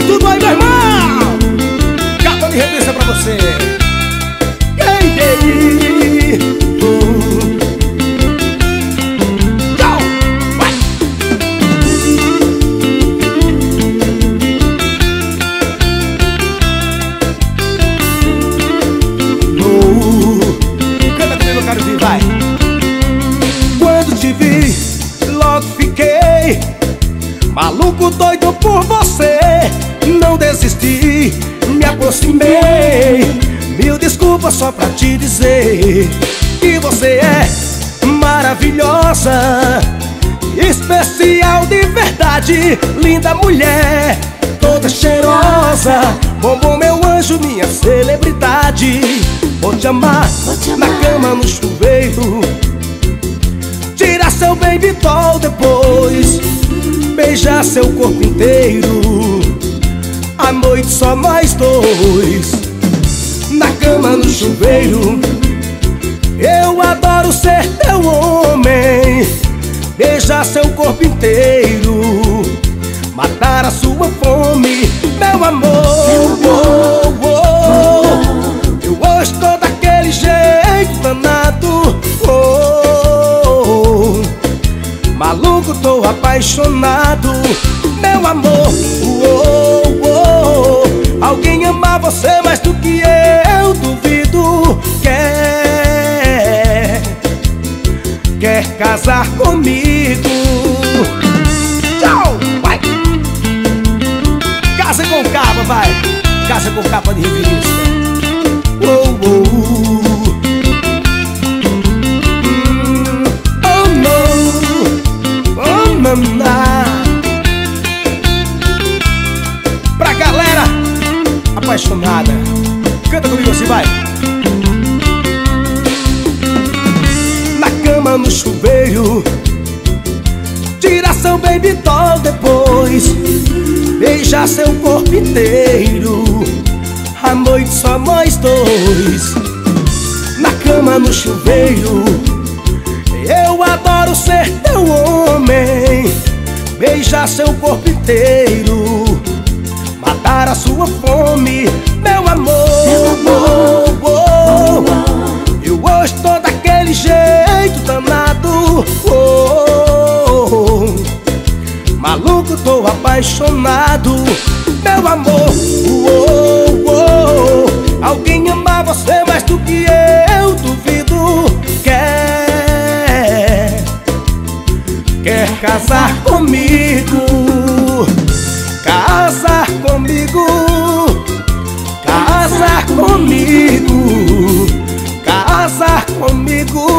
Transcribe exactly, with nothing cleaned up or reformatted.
tudo aí, meu irmão. Capa de revista pra você. Ei, ei, oh. Tchau. Vai. Oh. Canta comigo, eu quero vir, vai. Quando te vi, logo fiquei maluco, doido por você. Não desisti, me aproximei. Mil desculpas só pra te dizer que você é maravilhosa, especial de verdade. Linda mulher, toda cheirosa. Bombom, meu anjo, minha celebridade. Vou te amar, Vou te amar. Na cama, no chuveiro. Tirar seu baby doll depois, beijar seu corpo inteiro. À noite só nós dois, na cama, no chuveiro. Eu adoro ser teu homem, beijar seu corpo inteiro, matar a sua fome, meu amor, meu amor. Oh, oh. Eu hoje tô daquele jeito danado, oh, maluco, tô apaixonado, meu amor, oh, oh. Alguém ama você mais do que eu, duvido. Quer, quer casar comigo. Tchau, vai. Casa com capa, vai. Casa com capa de revista. Oh, oh, oh. Oh, no. Oh, mamá. Pra galera apaixonada, canta comigo assim, vai. Na cama, no chuveiro. Tira seu baby doll depois, beijar seu corpo inteiro. À noite só nós dois, na cama, no chuveiro. Eu adoro ser teu homem, beijar seu corpo inteiro, matar a sua fome, meu amor, meu amor. Oh, oh. Eu hoje tô daquele jeito danado, oh, oh. Maluco, tô apaixonado, meu amor, oh, oh. Alguém ama você mais do que eu, duvido. Quer, quer casar comigo. Casar comigo, casar comigo, casar comigo.